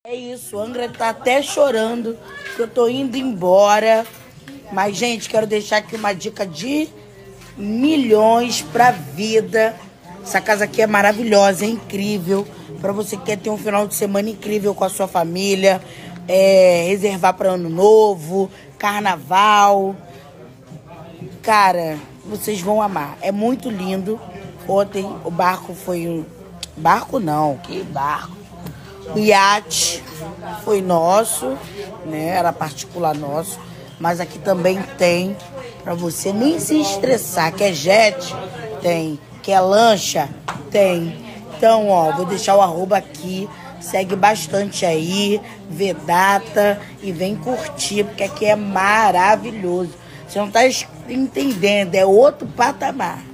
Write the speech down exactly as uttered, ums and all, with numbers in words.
É isso, o Angra tá até chorando que eu tô indo embora. Mas, gente, quero deixar aqui uma dica de milhões pra vida. Essa casa aqui é maravilhosa, é incrível. Pra você que quer ter um final de semana incrível com a sua família, é, reservar para ano novo, carnaval. Cara, vocês vão amar. É muito lindo. Ontem o barco foi um... Barco não, que barco. O iate foi nosso, né? Era particular nosso. Mas aqui também tem, pra você nem se estressar. Quer jet? Tem. Quer lancha? Tem. Então, ó, vou deixar o arroba aqui. Segue bastante aí, vê data e vem curtir, porque aqui é maravilhoso. Você não tá entendendo, é outro patamar.